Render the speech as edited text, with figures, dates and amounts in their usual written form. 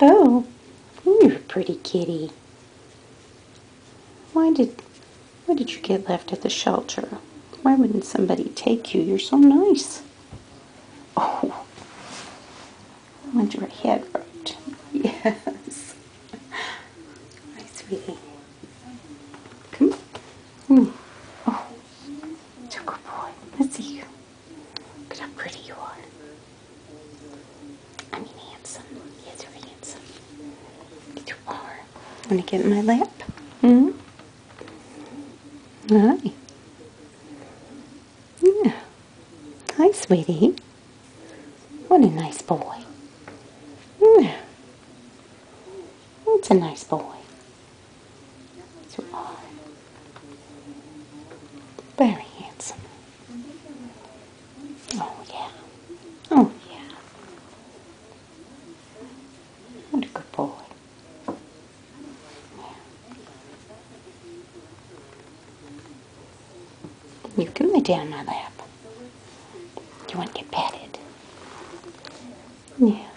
Oh, you're a pretty kitty. Why did you get left at the shelter? Why wouldn't somebody take you? You're so nice. Oh, I wonder your head hurt. Yes. Hi, sweetie. Come on. Oh, it's a good boy. Let's see you. Look at how pretty you are. I mean, handsome. Yes, you're handsome. Yes, you are. Want to get in my lap? Hmm? Hi. Yeah. Hi, sweetie. What a nice boy. Yeah. That's a nice boy. Yes, you are. Very handsome. Oh, yeah. Oh, yeah. What a good boy. You can lay down in my lap. You want to get petted? Yeah.